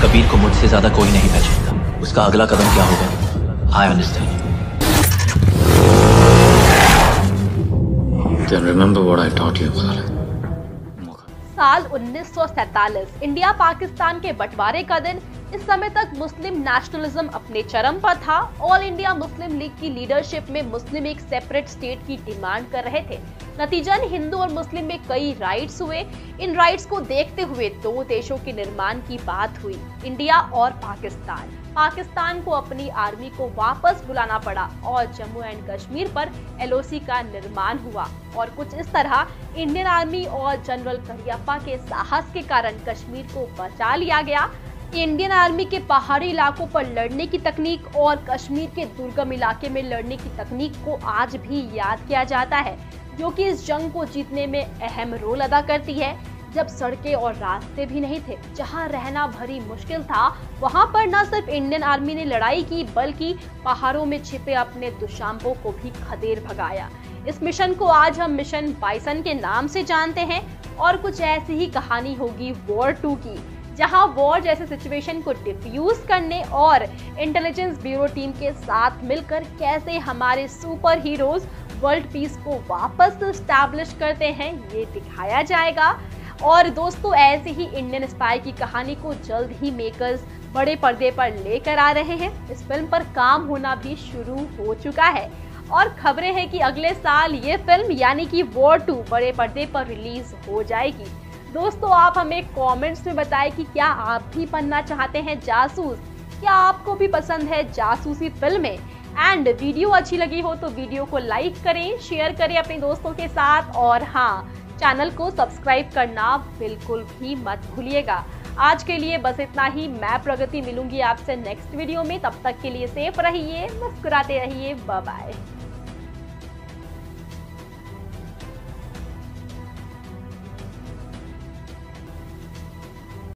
कबीर को मुझसे ज्यादा कोई नहीं पहचानता। उसका अगला कदम क्या होगा, I understand. Then remember what I taught you, Khalid. साल 1947 इंडिया पाकिस्तान के बंटवारे का दिन। इस समय तक मुस्लिम नेशनलिज्म अपने चरम पर था। ऑल इंडिया मुस्लिम लीग की लीडरशिप में मुस्लिम एक सेपरेट स्टेट की डिमांड कर रहे थे। नतीजन हिंदू और मुस्लिम में कई राइट्स हुए। इन राइट्स को देखते हुए दो देशों के निर्माण की बात हुई, इंडिया और पाकिस्तान। पाकिस्तान को अपनी आर्मी को वापस बुलाना पड़ा और जम्मू एंड कश्मीर पर एलओसी का निर्माण हुआ। और कुछ इस तरह इंडियन आर्मी और जनरल करियप्पा के साहस के कारण कश्मीर को बचा लिया गया। इंडियन आर्मी के पहाड़ी इलाकों पर लड़ने की तकनीक और कश्मीर के दुर्गम इलाके में लड़ने की तकनीक को आज भी याद किया जाता है, जो कि इस जंग को जीतने में अहम रोल अदा करती है। जब सड़कें और रास्ते भी नहीं थे, जहां रहना भरी मुश्किल था, वहां पर न सिर्फ इंडियन आर्मी ने लड़ाई की, बल्कि पहाड़ों में छिपे अपने दुशांबों को भी खदेड़ भगाया। इस मिशन को आज हम मिशन बाइसन के नाम से जानते हैं। और कुछ ऐसी ही कहानी होगी वॉर 2 की, जहां वॉर जैसे सिचुएशन को डिफ्यूज करने और इंटेलिजेंस ब्यूरो टीम के साथ मिलकर कैसे हमारे सुपर हीरोज वर्ल्ड पीस को वापस एस्टैब्लिश करते हैं, ये दिखाया जाएगा। और दोस्तों, ऐसे ही इंडियन स्पाई की कहानी को जल्द ही मेकर्स बड़े पर्दे पर लेकर आ रहे हैं। इस फिल्म पर काम होना भी शुरू हो चुका है और खबरें हैं कि अगले साल ये फिल्म यानी कि वॉर 2 बड़े पर्दे पर रिलीज हो जाएगी। दोस्तों, आप हमें कमेंट्स में बताएं कि क्या आप भी बनना चाहते हैं जासूस, क्या आपको भी पसंद है जासूसी फिल्में। एंड वीडियो अच्छी लगी हो तो वीडियो को लाइक करें, शेयर करें अपने दोस्तों के साथ और हाँ, चैनल को सब्सक्राइब करना बिल्कुल भी मत भूलिएगा। आज के लिए बस इतना ही। मैं प्रगति मिलूंगी आपसे नेक्स्ट वीडियो में। तब तक के लिए सेफ रहिए, मुस्कुराते रहिए। Bye bye.